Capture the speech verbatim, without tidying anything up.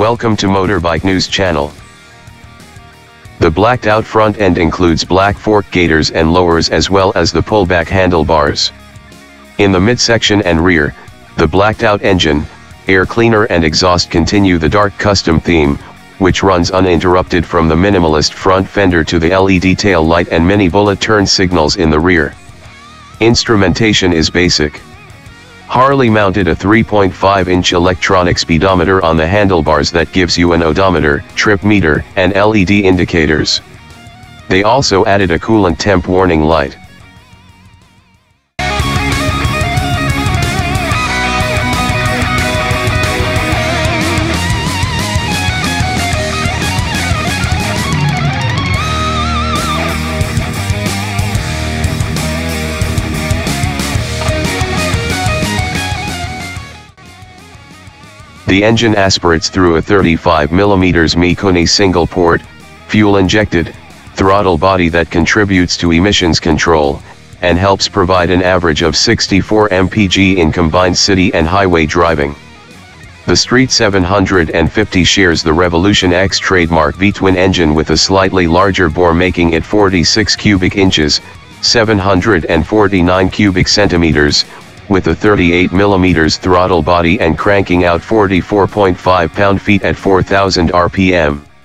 Welcome to Motorbike News channel. The blacked out front end includes black fork gaiters and lowers as well as the pullback handlebars. In the midsection and rear, the blacked out engine, air cleaner and exhaust continue the dark custom theme, which runs uninterrupted from the minimalist front fender to the L E D tail light and many bullet turn signals in the rear. Instrumentation is basic. Harley mounted a three point five inch electronic speedometer on the handlebars that gives you an odometer, trip meter, and L E D indicators. They also added a coolant temp warning light. The engine aspirates through a thirty-five millimeter Mikuni single-port, fuel-injected, throttle body that contributes to emissions control, and helps provide an average of sixty-four miles per gallon in combined city and highway driving. The Street seven hundred fifty shares the Revolution X trademark V-twin engine with a slightly larger bore, making it forty-six cubic inches, seven hundred forty-nine cubic centimeters, with a thirty-eight millimeter throttle body and cranking out forty-four point five pound-feet at four thousand R P M.